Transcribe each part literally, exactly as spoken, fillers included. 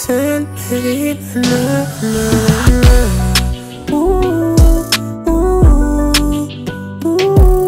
celle de vie, na, na, na. Ouh, ouh, ouh,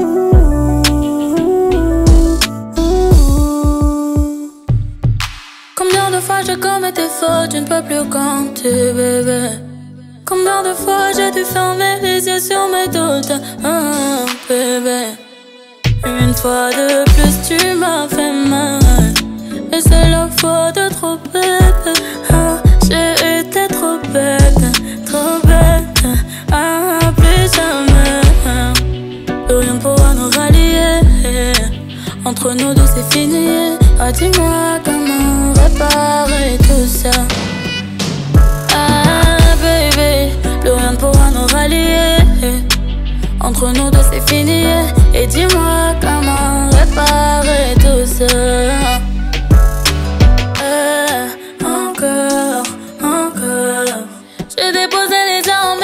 ouh. Combien de fois j'ai commis des fautes, je ne peux plus compter, bébé. Combien de fois j'ai dû fermer les yeux sur mes doutes, ah, bébé. Une fois de plus tu m'as fait mal, et c'est la fois de trop, bébé. Ah, j'ai été trop bête, trop bête, ah, plus jamais. Plus rien pourra nous rallier, entre nous deux c'est fini. Ah, dis-moi comment réparer tout ça. Plus rien ne pourra nous rallier, entre nous deux c'est fini. Et dis-moi comment réparer tout ça. eh, Encore, encore, j'ai déposé les armes.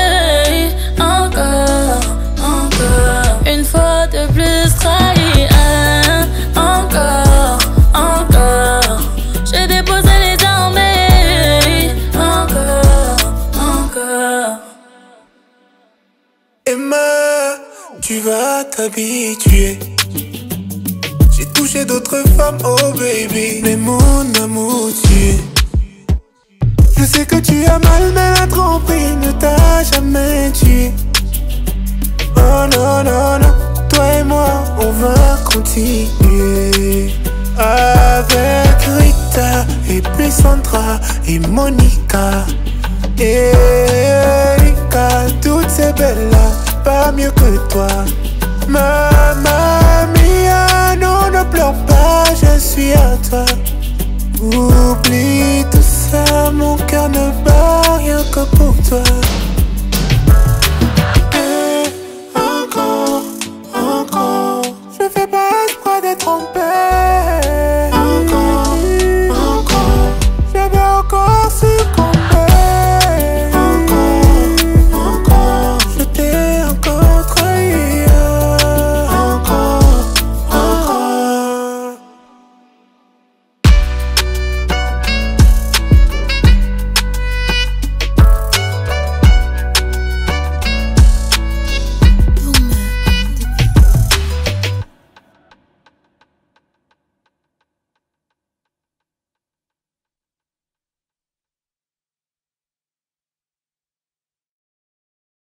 Encore, encore, une fois de plus trahi. eh, Encore, encore, j'ai déposé les armes. Emma, tu vas t'habituer. J'ai touché d'autres femmes, oh baby, mais mon amour tu es. Je sais que tu as mal, mais la tromperie ne t'a jamais tué. Oh non, non, non, toi et moi, on va continuer. Avec Rita, et puis Sandra, et Monica, et Erika, toutes ces belles-là, pas mieux que toi. Mamma mia, non, ne pleure pas, je suis à toi. Oublie tout ça, mon cœur ne bat rien que pour toi.